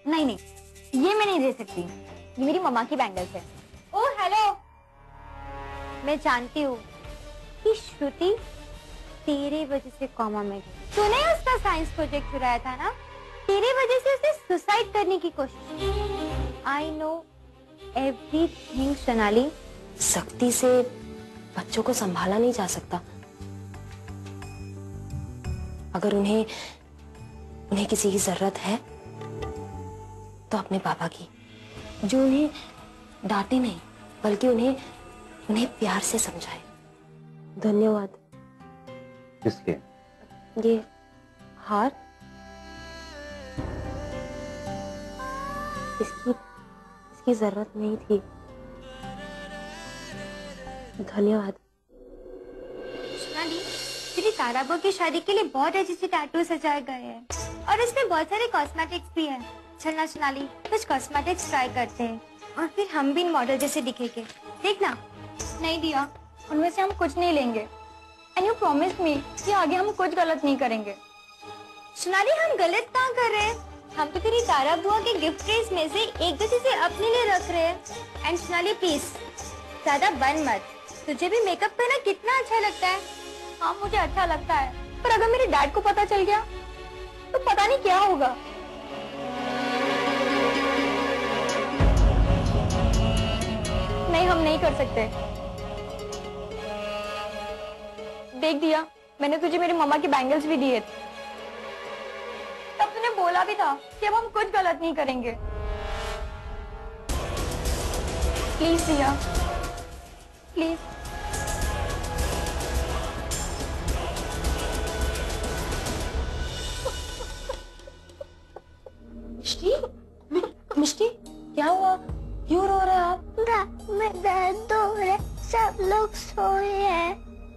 नहीं नहीं, ये मैं नहीं दे सकती, ये मेरी मम्मा की बैंगल्स है। ओह हेलो, मैं जानती हूँ कि श्रुति तेरे वजह से कॉमा में गई। तूने उसका साइंस प्रोजेक्ट चुराया था ना, तेरे वजह से उसने सुसाइड करने की कोशिश की। I know everything Sonali. सख्ती से बच्चों को संभाला नहीं जा सकता। अगर उन्हें किसी की जरूरत है तो अपने पापा की, जो उन्हें डांटे नहीं बल्कि उन्हें प्यार से समझाए। धन्यवाद। किसके? ये हार इसकी जरूरत नहीं थी। धन्यवाद। सोनाली, तेरी ताराबो की शादी के लिए बहुत अच्छे से टैटू सजाए गए हैं और इसमें बहुत सारे कॉस्मेटिक्स भी है। चलना सोनाली, कुछ कॉस्मेटिक्स ट्राई करते हैं और फिर हम भी मॉडल जैसे दिखेंगे। देखना। नहीं दिया, उनमें से हम कुछ नहीं लेंगे। एंड यू प्रॉमिस मी कि आगे हम कुछ गलत नहीं करेंगे। सोनाली, हम गलत कहाँ कर रहे हैं? हम तो तेरी तारा बुआ के गिफ्ट ट्रेस में से एक दो चीजें अपने लिए रख रहे हैं। एंड सोनाली प्लीज ज्यादा बन मत, तुझे भी मेकअप करना कितना अच्छा लगता है। हाँ मुझे अच्छा लगता है, पर अगर मेरे डैड को पता चल गया तो पता नहीं क्या होगा। नहीं, हम नहीं कर सकते। देख दिया, मैंने तुझे मेरी मम्मा के बैंगल्स भी दिए थे, तब तूने बोला भी था कि अब हम कुछ गलत नहीं करेंगे। प्लीज दिया, प्लीज। मिष्टी, क्या हुआ? क्यों रो रहे आप? मैं दर्द हो रहा है, सब लोग सोए हैं।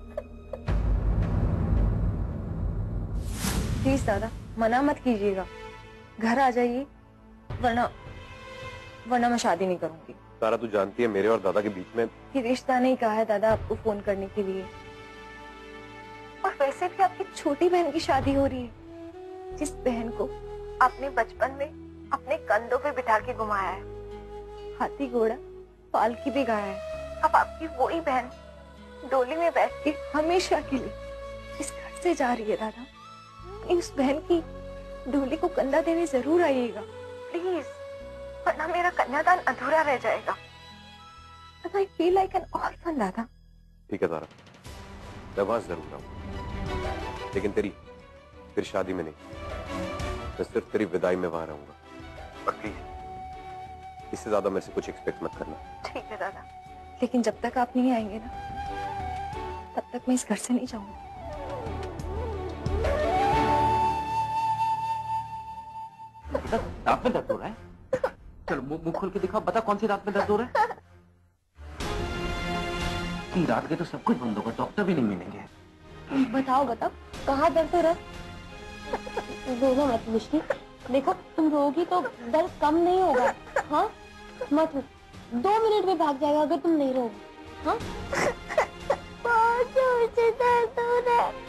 प्लीज दादा, मना मत कीजिएगा, घर आ जाइए, वरना मैं शादी नहीं करूंगी। तारा, तू जानती है मेरे और दादा के बीच में ये रिश्ता नहीं कहा है दादा आपको फोन करने के लिए। और वैसे भी आपकी छोटी बहन की शादी हो रही है, जिस बहन को आपने बचपन में अपने कंधों पे बिठा के घुमाया है, हाथी घोड़ा पालकी भी गाया है। अब आपकी वही बहन डोली में बैठ के हमेशा के लिए इस घर से जा रही है दादा। उस बहन की डोली को कंधा देने जरूर आइएगा प्लीज, वरना मेरा कन्यादान अधूरा रह जाएगा। I feel like an orphan दादा। ठीक है तारा, मैं वहां जरूर आऊंगा, लेकिन तेरी फिर शादी में नहीं, मैं सिर्फ तेरी विदाई में वहां रहूंगा। और प्लीज इससे ज्यादा मेरे से कुछ एक्सपेक्ट मत करना। ठीक है दादा, लेकिन जब तक आप नहीं आएंगे ना, तब तक मैं इस घर से नहीं जाऊंगी। दांत में दर्द हो रहा है? चलो मुंह खोल के दिखाओ, बता कौन सी दांत में दर्द हो रहा है? तुम रात के तो सब कुछ बंद होगा, डॉक्टर भी नहीं मिलेंगे। बताओ कहाँ दर्द हो रहा है? रोना मत मिष्टी, देखो तुम रोगी तो दर्द कम नहीं होगा। हाँ मत, 2 मिनट में भाग जाएगा अगर तुम नहीं रोगी। हाँ बहुत जोर से दर्द हो रहा है।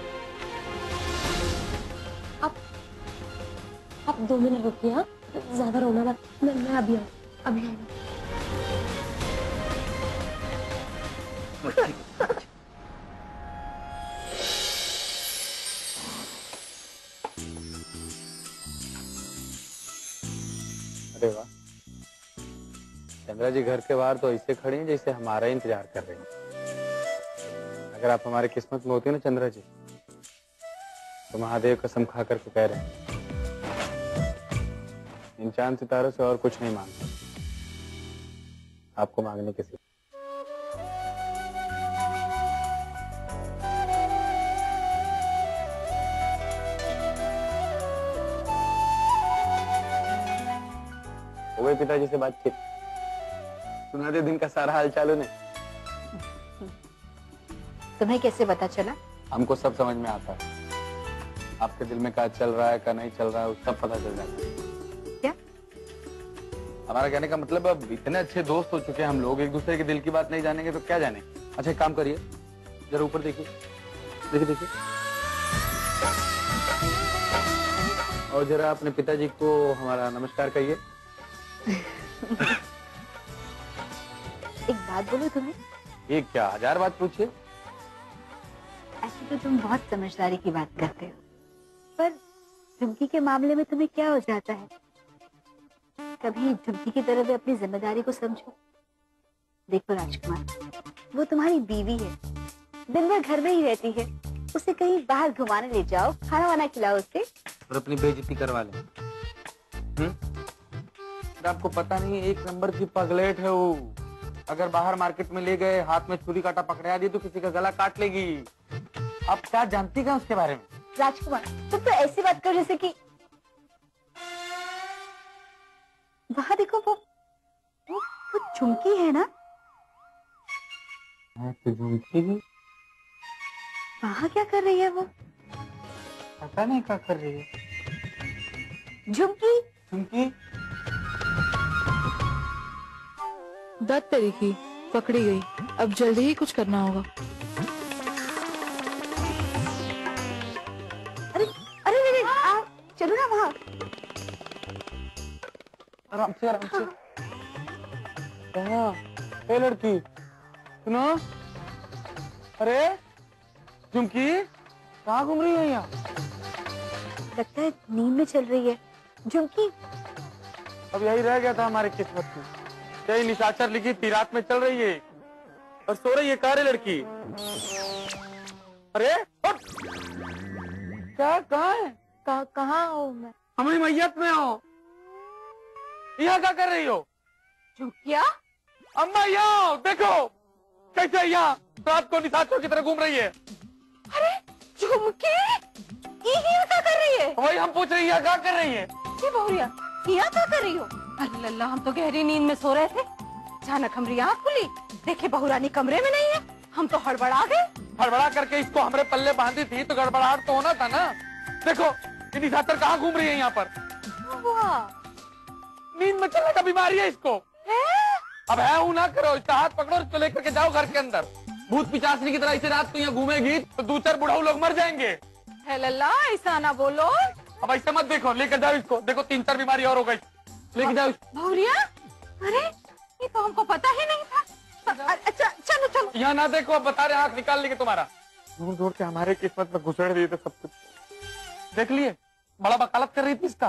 आप 2 मिनट रुकिए। हाँ, ज्यादा रोना मत, मैं अभी आऊँ। अरे वाह, चंद्रा जी घर के बाहर तो ऐसे खड़ी हैं जैसे हमारा इंतजार कर रही हैं। अगर आप हमारी किस्मत में होती ना चंद्रा जी, तो महादेव कसम खा करके कह रहे हैं, इन चांद सितारों से और कुछ नहीं मांगता आपको मांगने के सिवा। हो गई पिताजी से बातचीत? सुना दे दिन का सारा हाल चाल उन्हें? तुम्हें कैसे पता चला? हमको सब समझ में आता है, आपके दिल में क्या चल रहा है क्या नहीं चल रहा है, वो सब पता चल जाता है। क्या? हमारा कहने का मतलब, अब इतने अच्छे दोस्त हो चुके हैं हम लोग, एक दूसरे के दिल की बात नहीं जानेंगे तो क्या जाने। अच्छा एक काम करिए, जरा ऊपर देखिए, देखिए देखिए, और जरा अपने पिताजी को हमारा नमस्कार कहिए। एक बात बोलूं तुम्हें? ये क्या 1000 बात पूछिए। ऐसे तो तुम बहुत समझदारी की बात करते हो, पर झुमकी के मामले में तुम्हें क्या हो जाता है? कभी झुमकी की तरह भी अपनी जिम्मेदारी को समझो। देखो राजकुमार, वो तुम्हारी बीवी है, दिन भर घर में ही रहती है, उसे कहीं बाहर घुमाने ले जाओ, खाना वाना खिलाओ उसे और अपनी बेइज्जती करवा ले। आपको पता नहीं, एक नंबर की पगलेट है वो। अगर बाहर मार्केट में ले गए, हाथ में छुरी कांटा पकड़ा दिए तो किसी का गला काट लेगी। आप क्या जानती क्या उसके बारे में? राजकुमार, तुम तो ऐसी बात करो जैसे कि वहां देखो, वो झुमकी है ना? तो झुमकी भी वहां क्या कर रही है वो? पता नहीं क्या कर रही है। झुमकी झुमकी दत्त तेरी की पकड़ी गई। अब जल्दी ही कुछ करना होगा। अरे अरे अरे, चलो ना वहां। आराम से आराम से। ए लड़की सुनो। अरे झुमकी कहाँ घूम रही है यहाँ? लगता है नींद में चल रही है झुमकी। अब यही रह गया था हमारे किस्मत में। यही निशाचर लिखी थी, रात में चल रही है और सो रही है। कहाँ रे लड़की? अरे उठ! क्या कहाँ है? कहाँ हो मैं? हमारी मैयत में हो। यहाँ क्या कर रही हो? झुमकिया अम्मा यहाँ देखो कैसे यहाँ रात को निशाचर की तरह घूम रही है। अरे झुमकी ये क्या कर रही है? वही हम पूछ रही है क्या कर रही है। ये बहुरिया यहाँ क्या कर रही हो? अरे लल्ला, हम तो गहरी नींद में सो रहे थे, अचानक हमारी आँख खुली, देखे बहुरानी कमरे में नहीं है। हम तो हड़बड़ा गए। हड़बड़ा करके इसको हमारे पल्ले बांधी थी तो गड़बड़ाहट तो होना था ना। देखो ये निशाचर कहाँ घूम रही है यहाँ पर। नींद में चलने का बीमारी है इसको। अब है हूँ ना करो, इसका हाथ पकड़ो, इसको लेकर के जाओ घर के अंदर। भूत पिचासनी की तरह इसे रात को यहाँ घूमेगी तो 2-4 बुढ़ाऊ लोग मर जाएंगे। है लल्ला, ऐसा ना बोलो। अब ऐसे मत देखो, लेकर जाओ इसको। देखो 3-4 बीमारी और हो गई, लेके जाओ। भौरिया, अरे ये तो हमको पता ही नहीं था। अच्छा चलो चलो। यहाँ ना देखो, अब बता रहे आँख निकाल लेंगे तुम्हारा। ढूंढ ढूंढ के हमारे किस्मत में घुसेड़ दिए थे सब कुछ। देख लिए बड़ा वकालत कर रही थी इसका।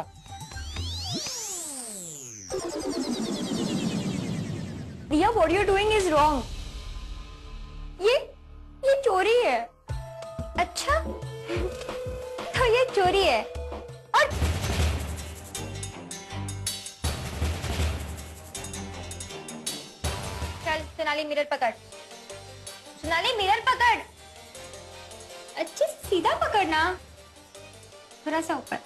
दिया, what you're doing is wrong. ये चोरी है। अच्छा तो ये चोरी है। और चल सोनाली मिरर पकड़। सोनाली मिरर पकड़। अच्छे सीधा पकड़ना, थोड़ा सा ऊपर।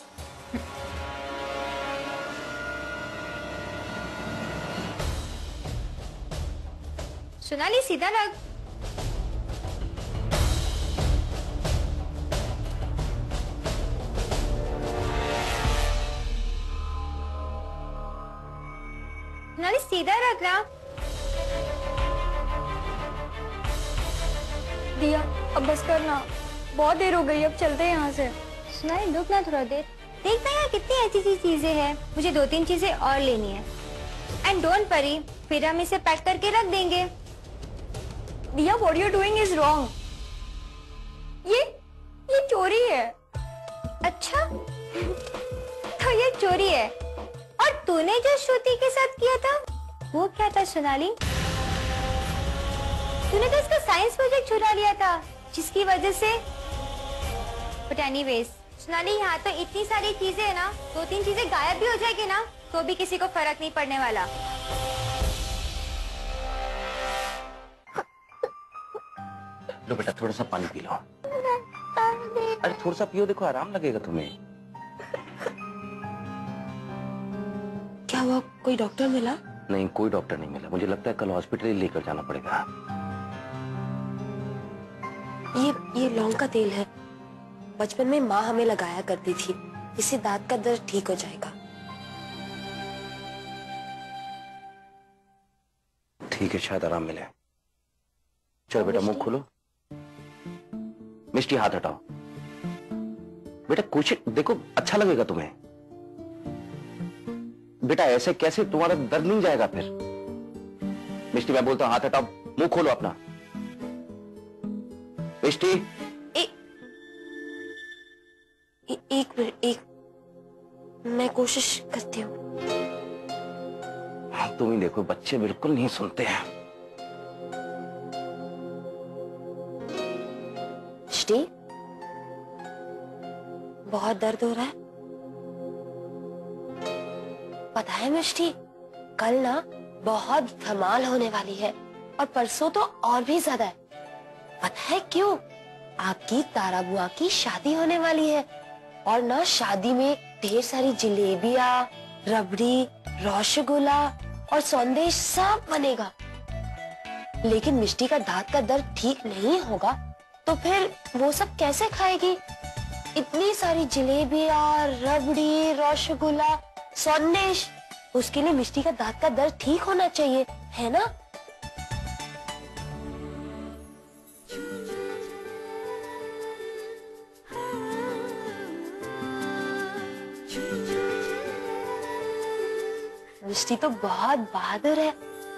सोनाली सीधा रख। सोनाली सीधा रख ना। दिया अब बस करना, बहुत देर हो गई, अब चलते हैं यहाँ से। सोनाली रुक ना थोड़ा देर, देखते हैं कितनी ऐसी चीजें हैं। मुझे 2-3 चीजें और लेनी है। एंड डोंट वरी, फिर हम इसे पैक करके रख देंगे। दिया, what you're doing is wrong. ये चोरी है। अच्छा तो ये चोरी है। और तूने जो श्रुति के साथ किया था वो क्या था सोनाली? तूने तो इसका साइंस प्रोजेक्ट चुरा लिया था, जिसकी वजह से। बट एनीवेज सोनाली, यहाँ तो इतनी सारी चीजें है ना, 2-3 चीजें गायब भी हो जाएगी ना तो भी किसी को फर्क नहीं पड़ने वाला। लो बेटा, थोड़ा सा पानी पी लो। अरे थोड़ा सा पियो, देखो आराम लगेगा तुम्हें। क्या हुआ, कोई डॉक्टर मिला? नहीं, कोई डॉक्टर नहीं मिला। मुझे लगता है कल हॉस्पिटल ही लेकर जाना पड़ेगा। ये लौंग का तेल है, बचपन में माँ हमें लगाया करती थी, इससे दांत का दर्द ठीक हो जाएगा। ठीक है, शायद आराम मिले। चलो बेटा, मुंह खोलो। मिष्टी हाथ हटाओ। बेटा कुछ देखो, अच्छा लगेगा तुम्हें। बेटा ऐसे कैसे, तुम्हारा दर्द नहीं जाएगा फिर। मिष्टी मैं बोलता हूं हाथ हटाओ, मुंह खोलो अपना। मिष्टी एक मिनट, मैं कोशिश करती हूँ। तुम ही देखो बच्चे बिल्कुल नहीं सुनते हैं। मिष्टी, बहुत दर्द हो रहा है। पता है मिष्टी, कल ना बहुत धमाल होने वाली है और परसों तो और भी ज्यादा है। पता है क्यों? आपकी तारा बुआ की शादी होने वाली है और ना शादी में ढेर सारी जलेबियां, रबड़ी, रसगुल्ला और संदेश सब बनेगा। लेकिन मिष्टी का दांत का दर्द ठीक नहीं होगा तो फिर वो सब कैसे खाएगी? इतनी सारी जलेबियां, रबड़ी, रसगुल्ला, संदेश, उसके लिए मिष्टी का दांत का दर्द ठीक होना चाहिए, है ना? मिष्टी तो बहुत बहादुर है।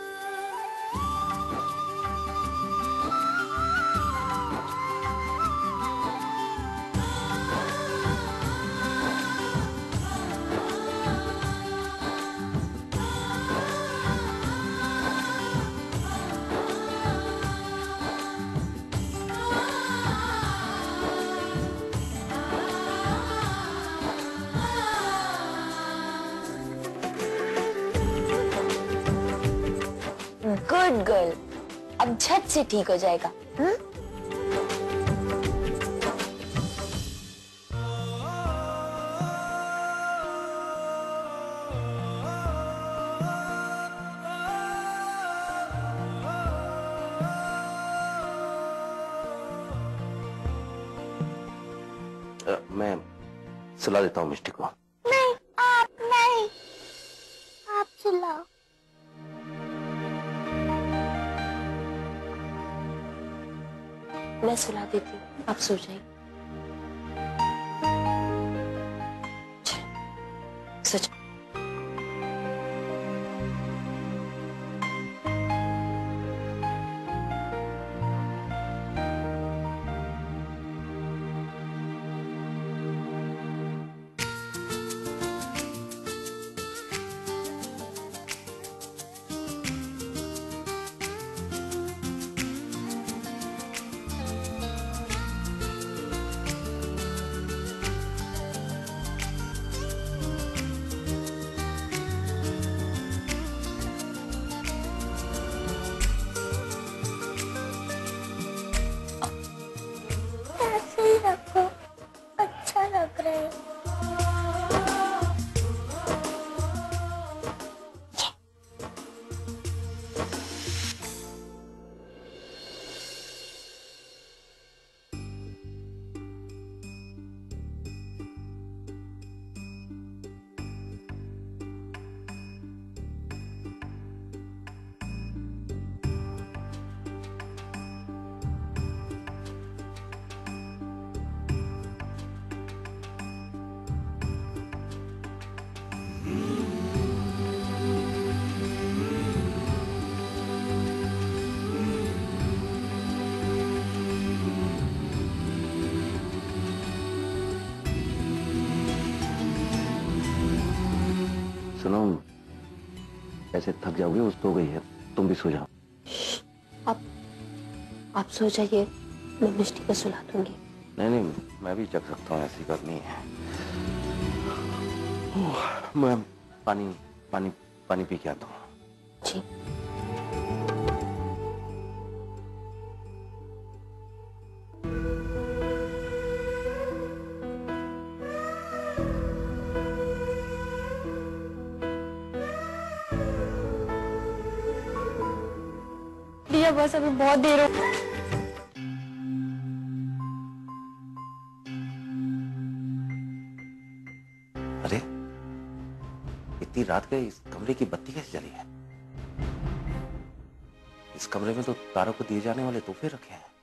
गुड गर्ल, अब झट से ठीक हो जाएगा। मैं सुला देता हूँ मिष्टी को। नहीं, आप सुलाओ। मैं सुला देती हूँ, आप सो जाइए। सो जाओ। ऐसे ही रखो, अच्छा लग रहा है। सुनो, ऐसे थक जाओगे, उस तो गई है, तुम भी सो जाओ। आप सो जाइए, मैं मिष्टी को सुला दूंगी। नहीं, मैं भी जग सकता हूँ, ऐसी गर्मी है। मैं पानी पी के आता हूँ। जी। बस अभी बहुत देर हो। अरे इतनी रात के इस कमरे की बत्ती कैसे जली है? इस कमरे में तो तारों को दिए जाने वाले तोहफे रखे हैं।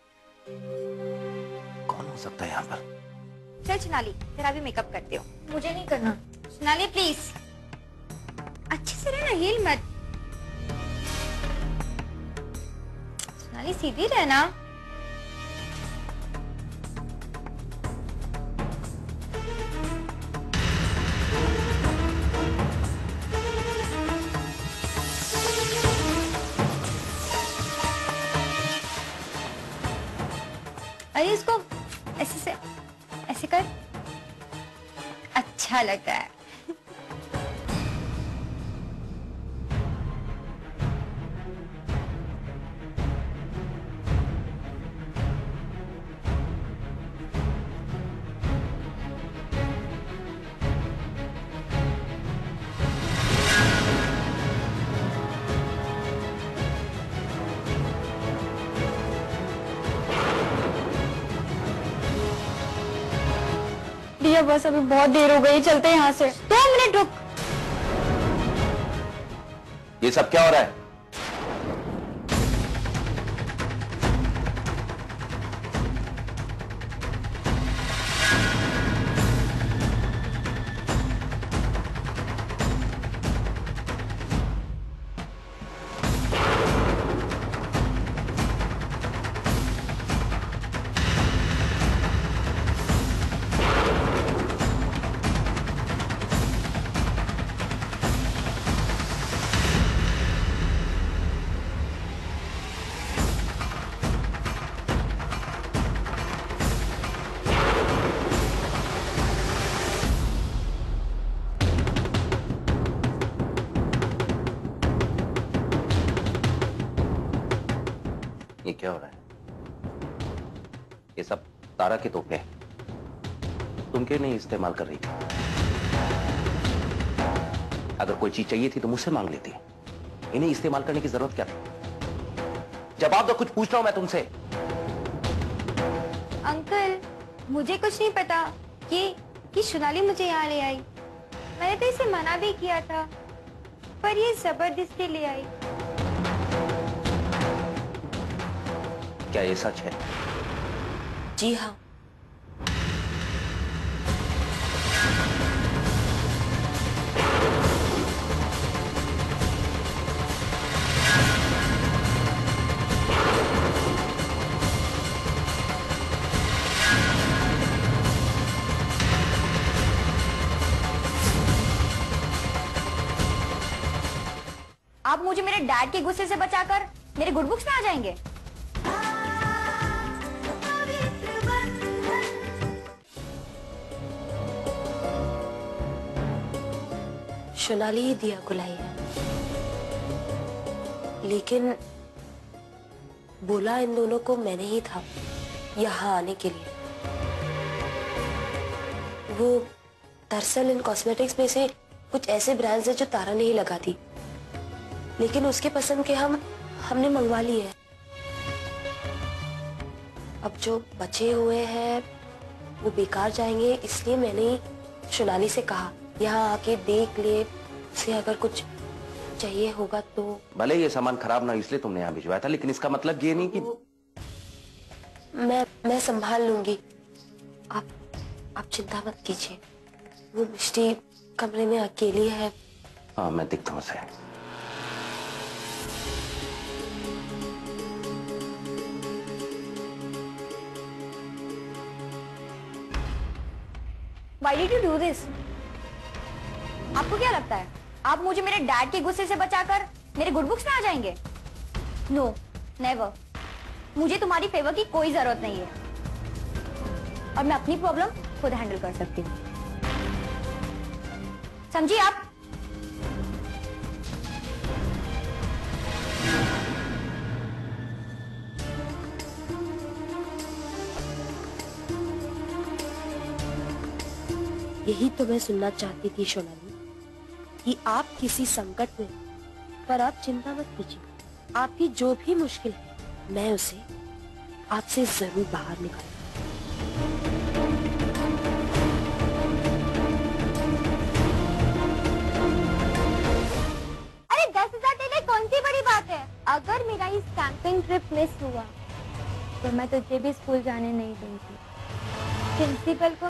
कौन हो सकता है यहाँ पर? चल सोनाली, तेरा भी मेकअप करती हूँ। मुझे नहीं करना। सोनाली प्लीज। हिल मत। सोनाली सीधी रहना। अरे इसको ऐसे कर, अच्छा लगता है। दिया बस, अभी बहुत देर हो गई, चलते हैं यहाँ से। 2 मिनट रुक। ये सब क्या हो रहा है? ये क्या हो रहा है? ये सब तारा के तोहफे हैं। तुम क्यों नहीं इस्तेमाल कर रही थी? अगर कोई चीज चाहिए थी तो मुझसे मांग लेती। इन्हें इस्तेमाल करने की जरूरत क्या थी? जवाब दो, कुछ पूछ रहा हूं मैं तुमसे। अंकल, मुझे कुछ नहीं पता कि सोनाली मुझे यहाँ ले आई। मैंने तो इसे मना भी किया था, पर ये जबरदस्ती ले आई। क्या ये सच है? जी हाँ। आप मुझे मेरे डैड के गुस्से से बचाकर मेरे गुड बुक्स में आ जाएंगे। सोनाली ही दिया को लाई है, लेकिन बोला इन दोनों को मैंने ही था यहाँ आने के लिए। वो दरअसल इन कॉस्मेटिक्स में से कुछ ऐसे ब्रांड्स हैं जो तारा नहीं लगाती, लेकिन उसके पसंद के हमने मंगवा लिए हैं। अब जो बचे हुए हैं वो बेकार जाएंगे, इसलिए मैंने ही सोनाली से कहा यहाँ आके देख ले, उसे अगर कुछ चाहिए होगा तो। भले ये सामान खराब ना, इसलिए तुमने यहाँ भिजवाया था, लेकिन इसका मतलब ये नहीं कि मैं संभाल लूंगी। आप चिंता मत कीजिए। वो मिष्टी कमरे में अकेली है। हाँ, मैं दिखता हूँ उसे। Why did you do this? आपको क्या लगता है आप मुझे मेरे डैड के गुस्से से बचाकर मेरे गुड बुक्स में आ जाएंगे? No, never. मुझे तुम्हारी फेवर की कोई जरूरत नहीं है और मैं अपनी प्रॉब्लम खुद हैंडल कर सकती हूँ, समझिए आप? यही तो मैं सुनना चाहती थी सोनाली, कि आप किसी संकट में, पर आप चिंता मत कीजिए। आपकी जो भी मुश्किल है मैं उसे आपसे जरूर बाहर निकालूंगी। अरे 10,000 देने कौन सी बड़ी बात है? अगर मेरा इस कैंपिंग ट्रिप मिस हुआ तो मैं तुझे भी स्कूल जाने नहीं दूंगी। प्रिंसिपल को